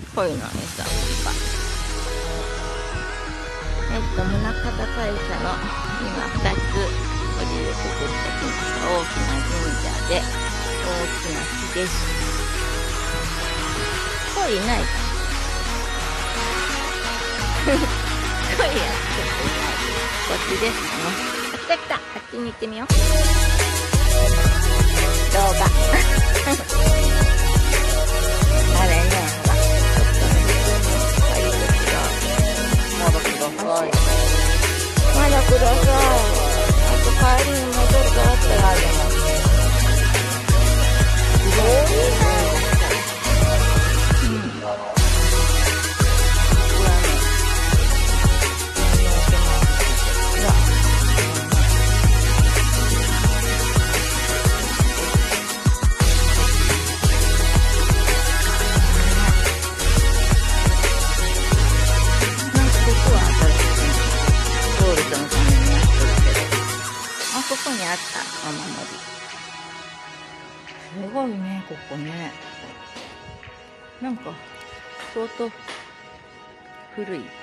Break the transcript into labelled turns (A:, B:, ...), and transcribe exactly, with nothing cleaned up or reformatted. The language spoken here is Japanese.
A: こういうの餌売り場。えっと、宗像大社の今ふたつ鳥居をくくってきました。大きな神社で、大きな木です。鯉いないか鯉はちょっといない。こっちですね。あ、来た来た。あっちに行ってみよう。動画。あれね、ほら。ちょっとね、入り口が。まだください。まだください。あと帰りに戻るからってあるの。すごいな。ここにあったお守り。すごいね、ここね。なんか相当古い